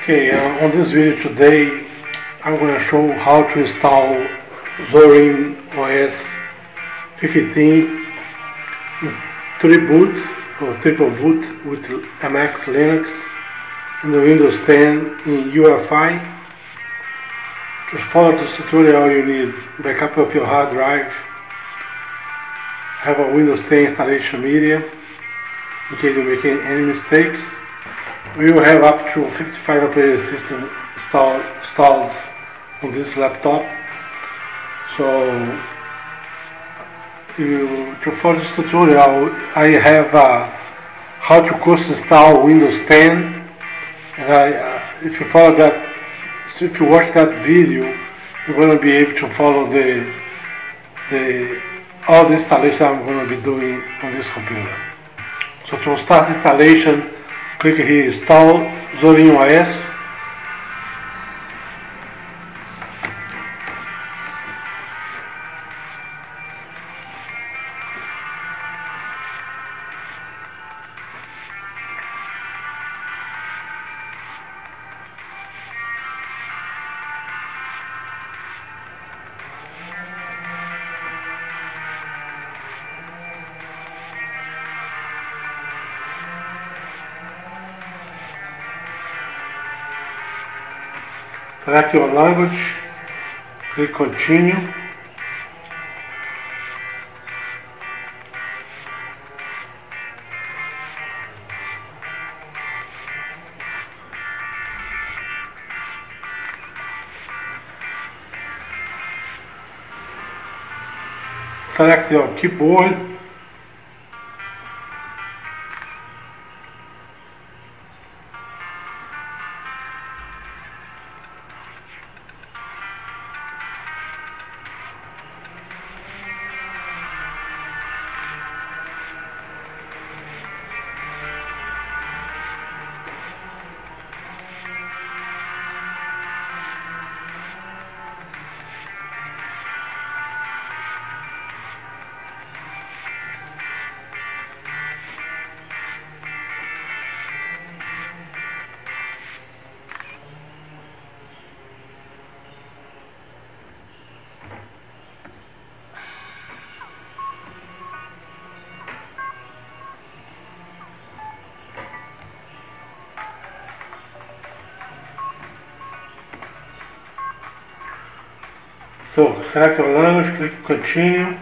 Okay, on this video today I'm going to show how to install Zorin OS 15 in 3-boot or triple boot with MX Linux in the Windows 10 in UEFI. To follow this tutorial you need backup of your hard drive, have a Windows 10 installation media in case you make any mistakes. We will have up to 55 operating system installed on this laptop. So to follow this tutorial I have how to custom install Windows 10, and if you follow that, so if you watch that video, you're going to be able to follow all the installation I'm going to be doing on this computer. So to start installation, click here, install Zorin OS. Select your language, click continue. Select your keyboard. So select your language, click continue.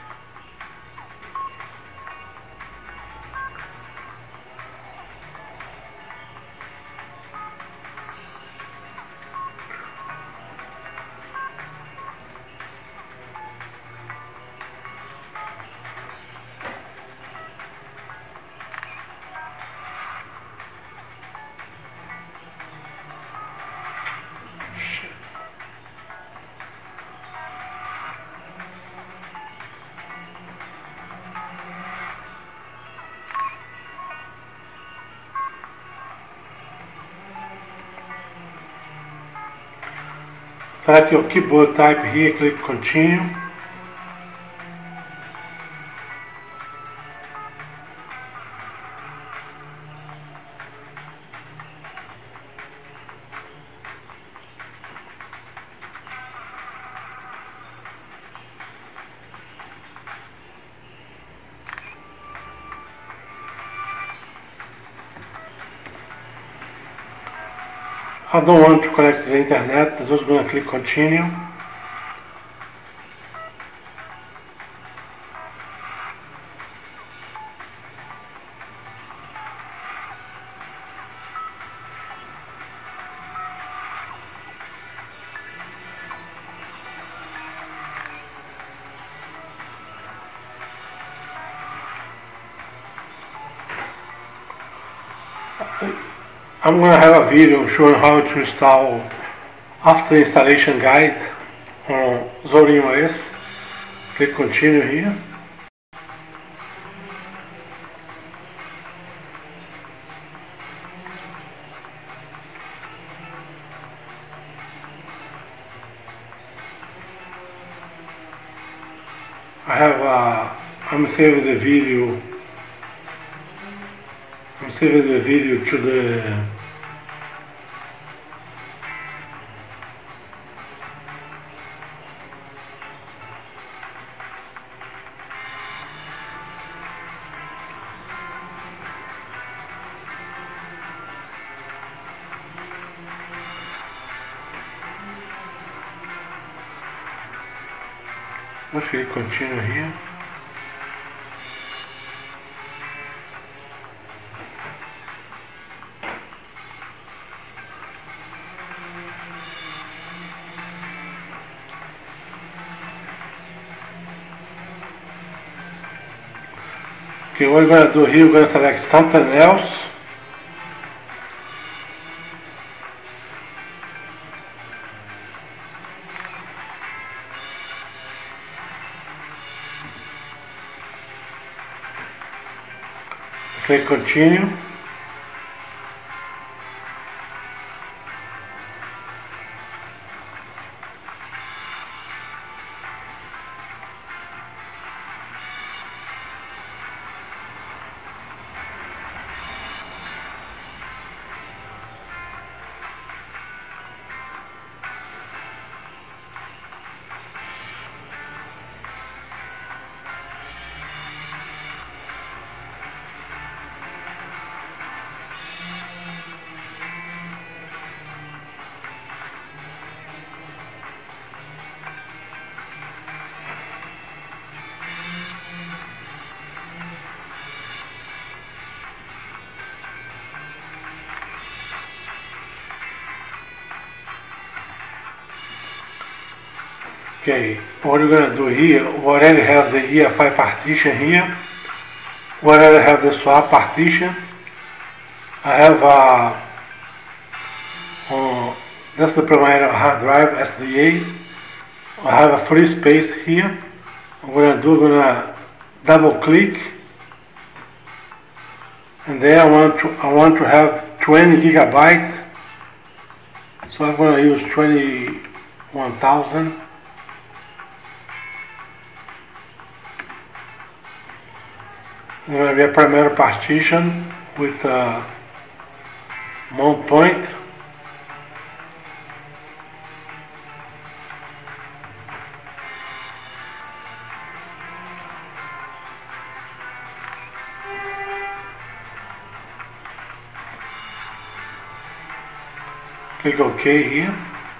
Select your keyboard type here, click continue. I don't want to connect to the internet, I'm just going to click continue. I'm going to have a video showing how to install after installation guide on Zorin OS. Click continue here. I'm saving the video. I'm saving the video to the Let's click continue here. Okay, what we're going to do here, we're going to select something else. Click continue. Okay, what we're going to do here, we already have the EFI partition here. We already have the swap partition. I have that's the primary hard drive SDA. I have a free space here. I'm going to double click, and there I want to have 20 gigabytes. So I'm going to use 21,000. It's going to be a primary partition with a mount point. Click OK here.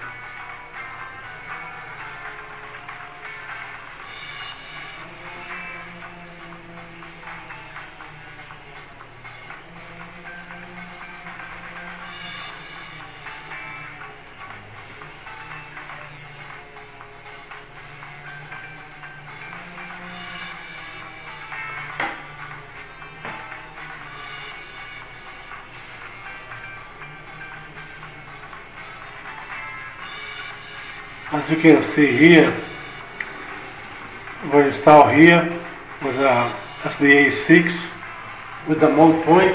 As you can see here, I'm going to install here with a SDA 6 with the mount point.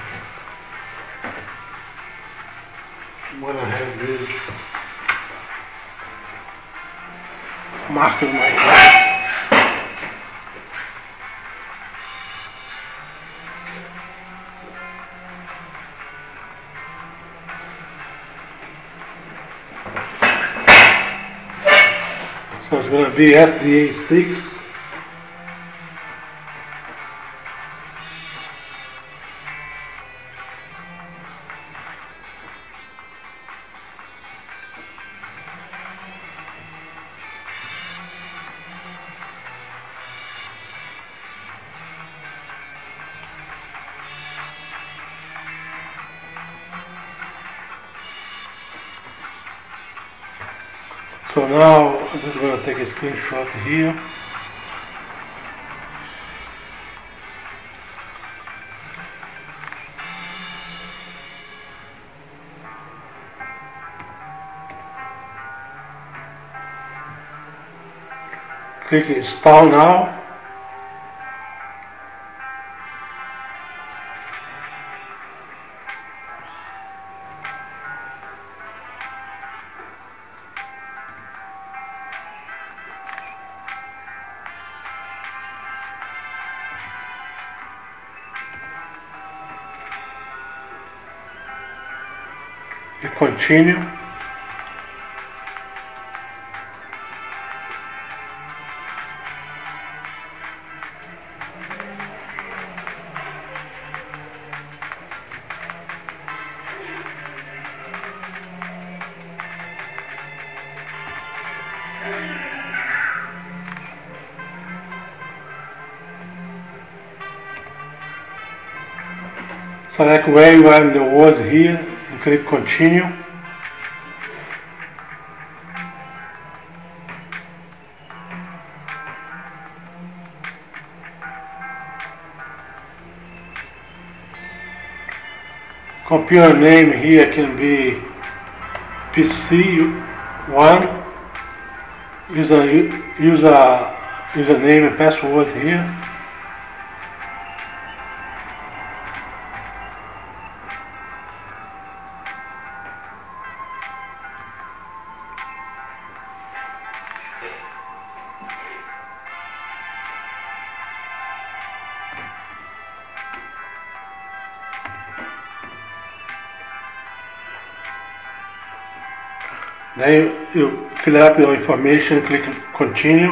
I'm going to have this marked in my hand. So it's going to be SDA 6. So now I'm just going to take a screenshot here. Click install now. You continue. Select where you are in the world here and click continue. Computer name here can be PC1. Username and password here. Then you fill up your information, click continue.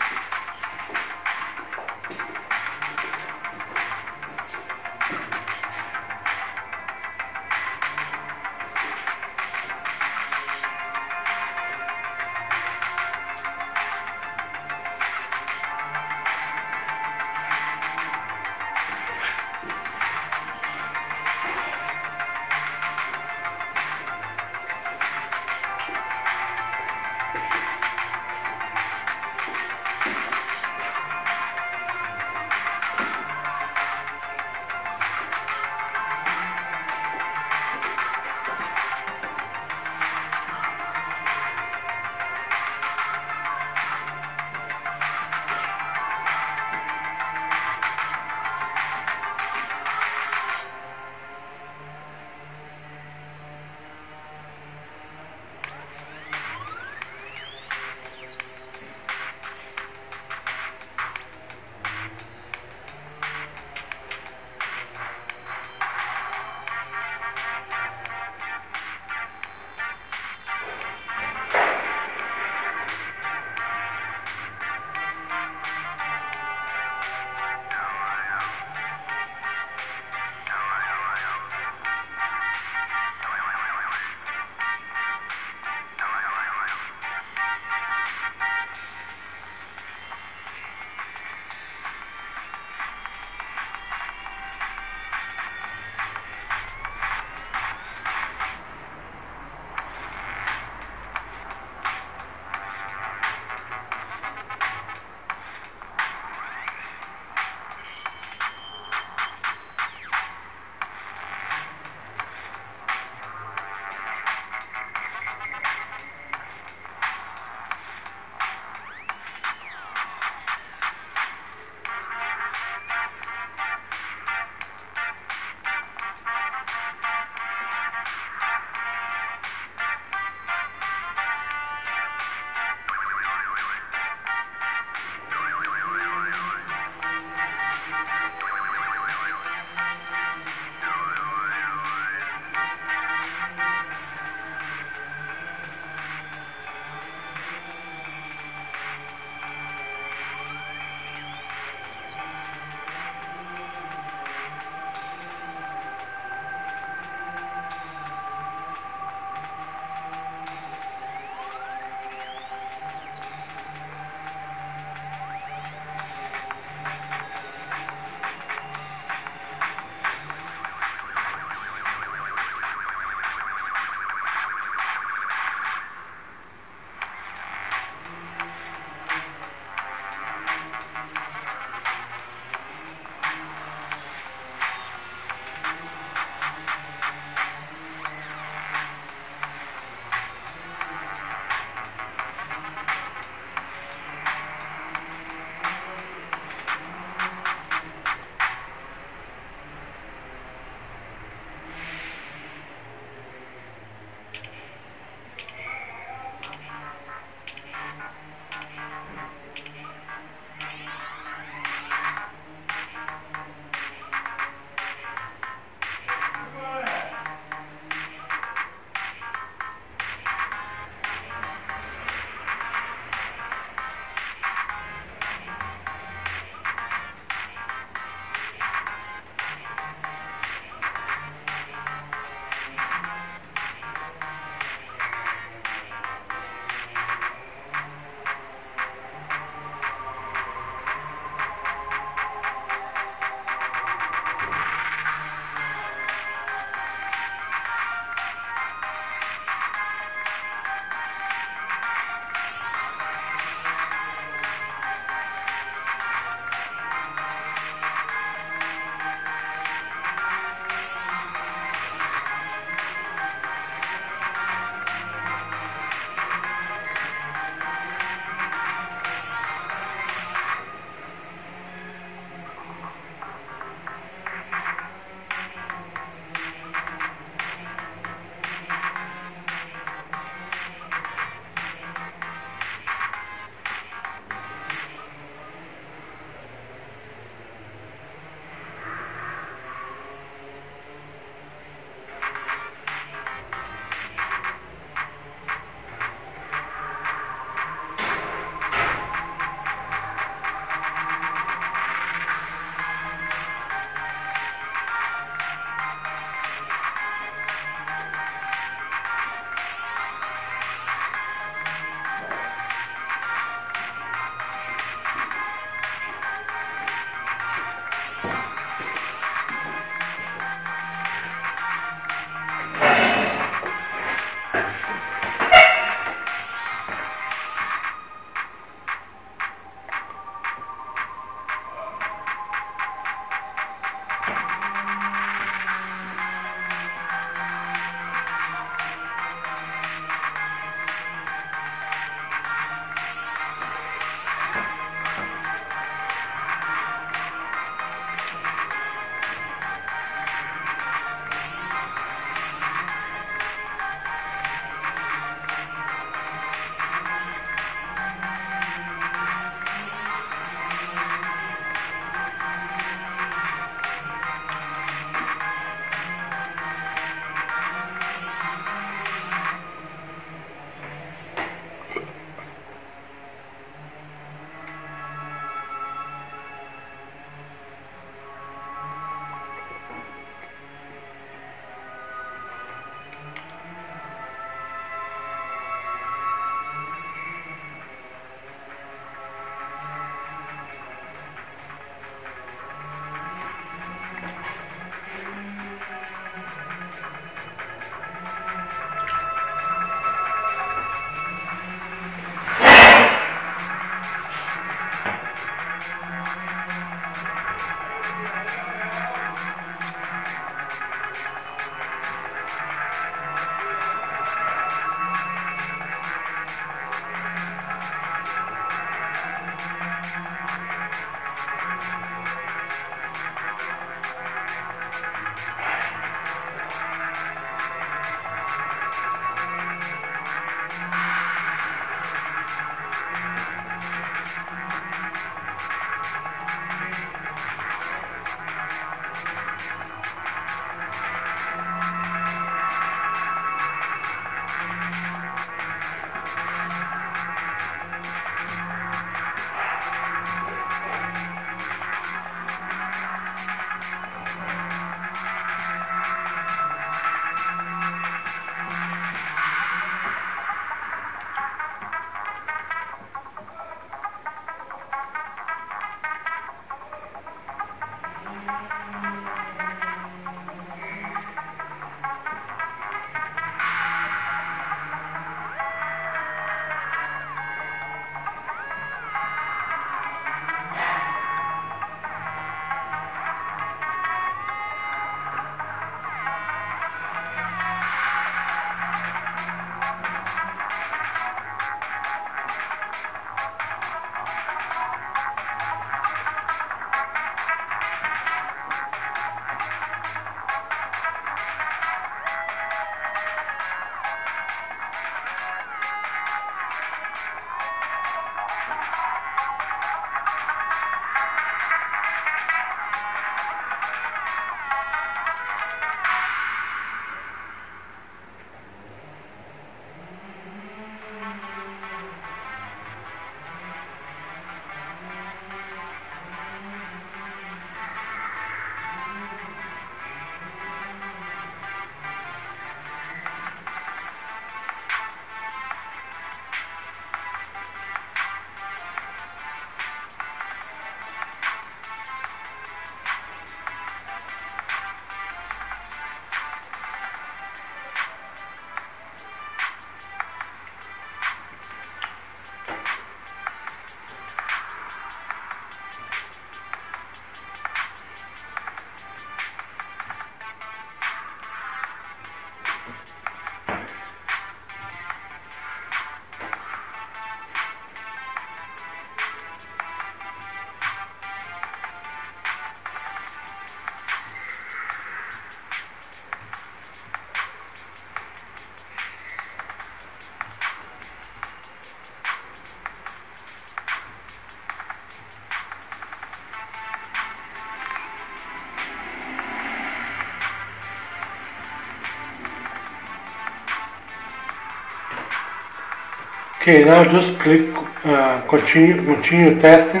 Okay, now just click continue testing.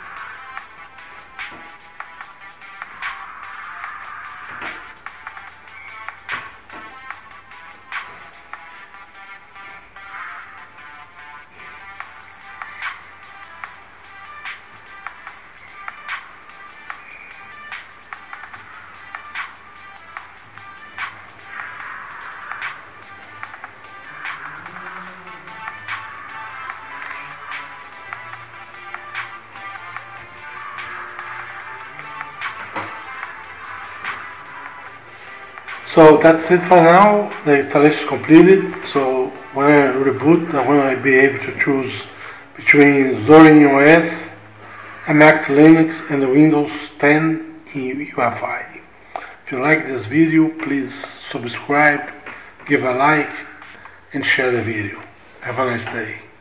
So that's it for now. The installation is completed. So when I reboot, I'm going to be able to choose between Zorin OS, Emacs Linux, and the Windows 10 UEFI. If you like this video, please subscribe, give a like, and share the video. Have a nice day.